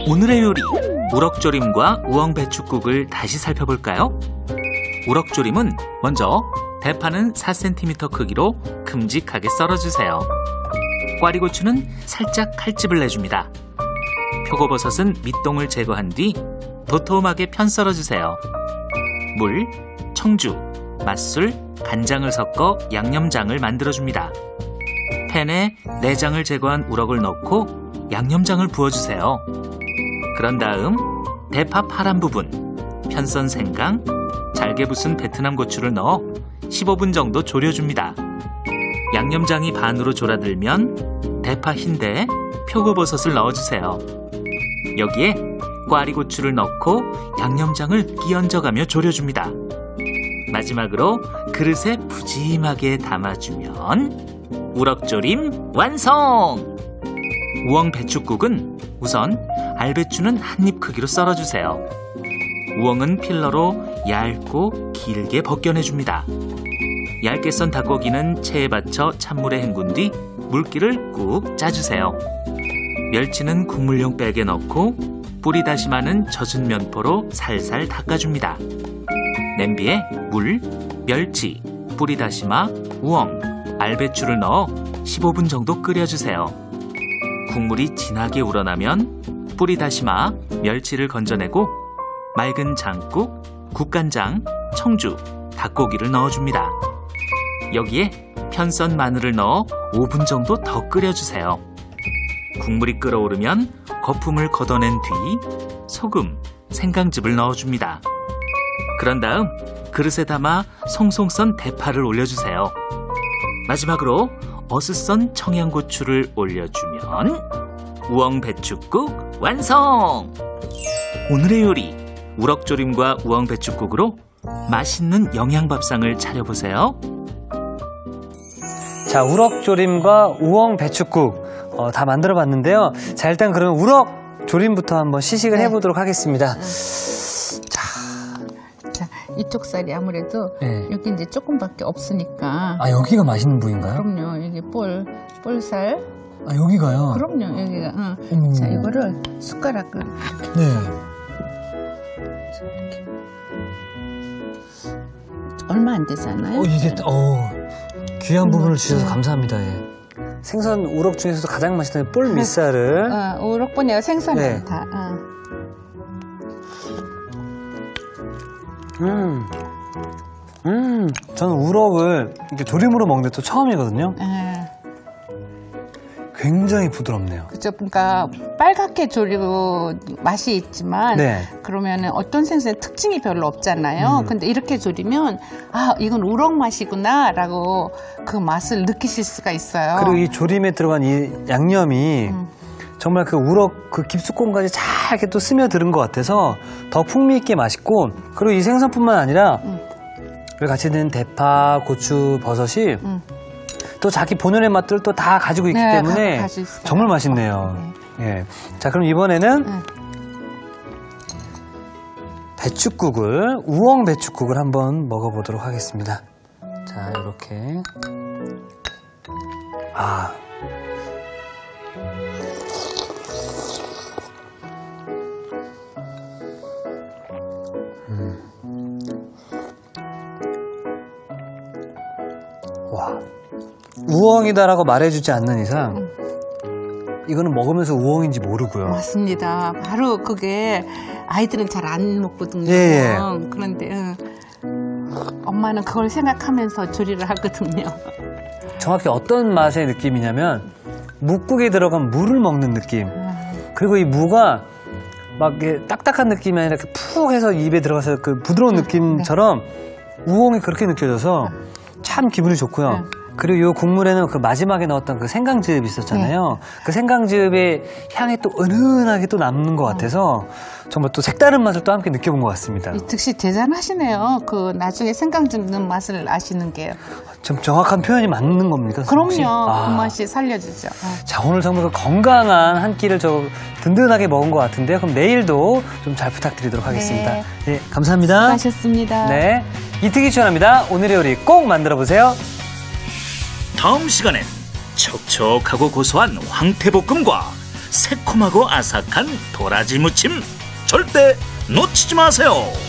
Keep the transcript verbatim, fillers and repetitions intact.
오늘의 요리, 우럭조림과 우엉배춧국을 다시 살펴볼까요? 우럭조림은 먼저 대파는 사 센티미터 크기로 큼직하게 썰어주세요. 꽈리고추는 살짝 칼집을 내줍니다. 표고버섯은 밑동을 제거한 뒤 도톰하게 편 썰어주세요. 물, 청주, 맛술, 간장을 섞어 양념장을 만들어줍니다. 팬에 내장을 제거한 우럭을 넣고 양념장을 부어주세요. 그런 다음 대파 파란 부분, 편썬 생강, 잘게 부순 베트남 고추를 넣어 십오 분 정도 졸여줍니다. 양념장이 반으로 졸아들면 대파 흰대에 표고버섯을 넣어주세요. 여기에 꽈리고추를 넣고 양념장을 끼얹어가며 졸여줍니다. 마지막으로 그릇에 푸짐하게 담아주면 우럭조림 완성! 우엉배춧국은 우선 알배추는 한입 크기로 썰어주세요. 우엉은 필러로 얇고 길게 벗겨내줍니다. 얇게 썬 닭고기는 체에 받쳐 찬물에 헹군 뒤 물기를 꾹 짜주세요. 멸치는 국물용 백에 넣고 뿌리 다시마는 젖은 면포로 살살 닦아줍니다. 냄비에 물, 멸치, 뿌리 다시마, 우엉, 알배추를 넣어 십오 분 정도 끓여주세요. 국물이 진하게 우러나면 뿌리 다시마, 멸치를 건져내고 맑은 장국, 국간장, 청주, 닭고기를 넣어줍니다. 여기에 편썬 마늘을 넣어 오 분 정도 더 끓여주세요. 국물이 끓어오르면 거품을 걷어낸 뒤 소금, 생강즙을 넣어줍니다. 그런 다음 그릇에 담아 송송 썬 대파를 올려주세요. 마지막으로 어슷 썬 청양고추를 올려주면 우엉배춧국 완성! 오늘의 요리, 우럭조림과 우엉배춧국으로 맛있는 영양밥상을 차려보세요. 자, 우럭조림과 우엉배춧국 어, 다 만들어봤는데요. 자, 일단 그러면 우럭조림부터 한번 시식을 네. 해보도록 하겠습니다. 자, 자, 이쪽 살이 아무래도 네. 여기 이제 조금밖에 없으니까. 아, 여기가 맛있는 부위인가요? 그럼요. 여기 볼, 볼살. 아, 여기가요? 그럼요. 여기가. 응. 음. 자, 이거를 숟가락을 이렇게. 네. 자, 이렇게. 얼마 안 되잖아요. 어, 이게, 어, 귀한 부분을 주셔서 감사합니다. 예. 생선 우럭 중에서도 가장 맛있는 볼 밑살을. 어, 우럭뿐이 아니라 생선을 네. 다. 어. 음, 음, 저는 우럭을 이렇게 조림으로 먹는 게 또 처음이거든요. 네. 굉장히 부드럽네요. 그죠. 그러니까 빨갛게 조리고 맛이 있지만 네. 그러면은 어떤 생선의 특징이 별로 없잖아요. 음. 근데 이렇게 조리면 아, 이건 우럭 맛이구나라고 그 맛을 느끼실 수가 있어요. 그리고 이 조림에 들어간 이 양념이 음. 정말 그 우럭 그 깊숙함까지 잘 이렇게 또 스며드는 것 같아서 더 풍미 있게 맛있고, 그리고 이 생선뿐만 아니라 음. 여기 같이 있는 대파, 고추, 버섯이 음. 또 자기 본연의 맛들을 또 다 가지고 있기 네, 때문에 가, 정말 맛있네요. 네. 예. 자, 그럼 이번에는 네. 배춧국을, 우엉 배춧국을 한번 먹어보도록 하겠습니다. 자, 이렇게. 아. 음. 와. 우엉이다라고 말해주지 않는 이상 이거는 먹으면서 우엉인지 모르고요. 맞습니다. 바로 그게 아이들은 잘 안 먹거든요. 예, 예. 그런데 응. 엄마는 그걸 생각하면서 조리를 하거든요. 정확히 어떤 맛의 느낌이냐면 묵국에 들어간 무를 먹는 느낌. 그리고 이 무가 막 이렇게 딱딱한 느낌이 아니라 이렇게 푹 해서 입에 들어가서 그 부드러운 느낌처럼 우엉이 그렇게 느껴져서 참 기분이 좋고요. 네. 그리고 이 국물에는 그 마지막에 넣었던 그 생강즙이 있었잖아요. 네. 그 생강즙의 향이 또 은은하게 또 남는 것 같아서 정말 또 색다른 맛을 또 함께 느껴본 것 같습니다. 즉시 대단하시네요. 그 나중에 생강즙 넣는 맛을 아시는 게요. 좀 정확한 표현이 맞는 겁니까? 그럼요. 아. 그 맛이 살려주죠. 어. 자, 오늘 정말 건강한 한 끼를 저 든든하게 먹은 것 같은데요. 그럼 내일도 좀 잘 부탁드리도록 하겠습니다. 네, 네 감사합니다. 수고하셨습니다. 네, 이특이 추천합니다. 오늘의 요리 꼭 만들어 보세요. 다음 시간엔 촉촉하고 고소한 황태볶음과 새콤하고 아삭한 도라지 무침 절대 놓치지 마세요.